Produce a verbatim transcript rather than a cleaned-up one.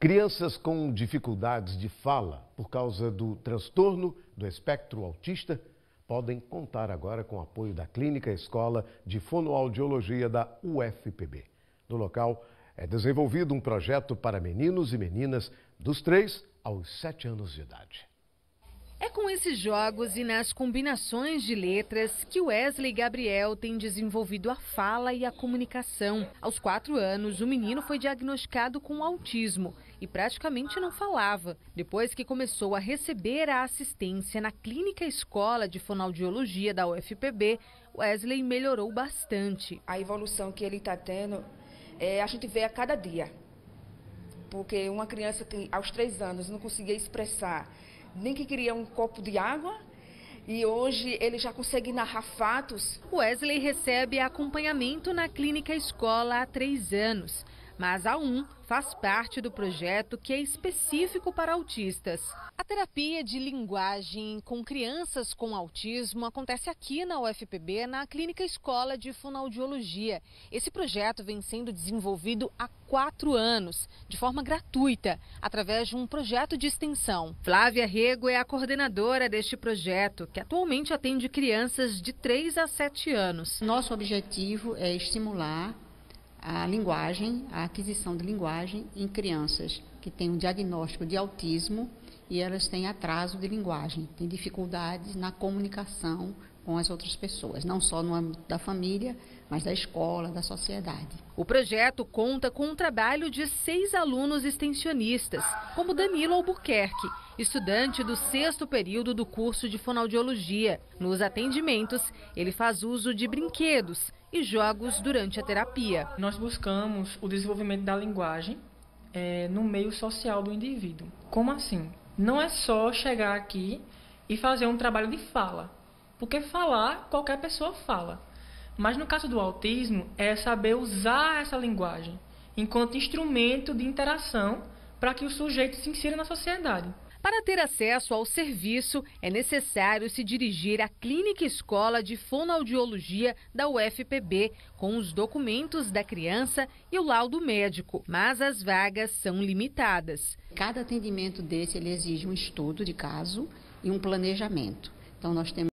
Crianças com dificuldades de fala por causa do transtorno do espectro autista podem contar agora com o apoio da Clínica Escola de Fonoaudiologia da U F P B. No local é desenvolvido um projeto para meninos e meninas dos três aos sete anos de idade. É com esses jogos e nas combinações de letras que Wesley Gabriel tem desenvolvido a fala e a comunicação. Aos quatro anos, o menino foi diagnosticado com autismo e praticamente não falava. Depois que começou a receber a assistência na Clínica Escola de Fonoaudiologia da U F P B, Wesley melhorou bastante. A evolução que ele está tendo, é, a gente vê a cada dia. Porque uma criança que aos três anos não conseguia expressar nem que queria um copo de água, e hoje ele já consegue narrar fatos. Wesley recebe acompanhamento na Clínica Escola há três anos, mas a um faz parte do projeto que é específico para autistas. A terapia de linguagem com crianças com autismo acontece aqui na U F P B, na Clínica Escola de Fonoaudiologia. Esse projeto vem sendo desenvolvido há quatro anos, de forma gratuita, através de um projeto de extensão. Flávia Rego é a coordenadora deste projeto, que atualmente atende crianças de três a sete anos. Nosso objetivo é estimular a linguagem, a aquisição de linguagem em crianças que têm um diagnóstico de autismo e elas têm atraso de linguagem, têm dificuldades na comunicação com as outras pessoas, não só no âmbito da família, mas da escola, da sociedade. O projeto conta com um trabalho de seis alunos extensionistas, como Danilo Albuquerque, estudante do sexto período do curso de fonoaudiologia. Nos atendimentos, ele faz uso de brinquedos e jogos durante a terapia. Nós buscamos o desenvolvimento da linguagem é, no meio social do indivíduo. Como assim? Não é só chegar aqui e fazer um trabalho de fala, porque falar, qualquer pessoa fala. Mas no caso do autismo, é saber usar essa linguagem enquanto instrumento de interação para que o sujeito se insira na sociedade. Para ter acesso ao serviço, é necessário se dirigir à Clínica Escola de Fonoaudiologia da U F P B, com os documentos da criança e o laudo médico, mas as vagas são limitadas. Cada atendimento desse ele exige um estudo de caso e um planejamento. Então nós temos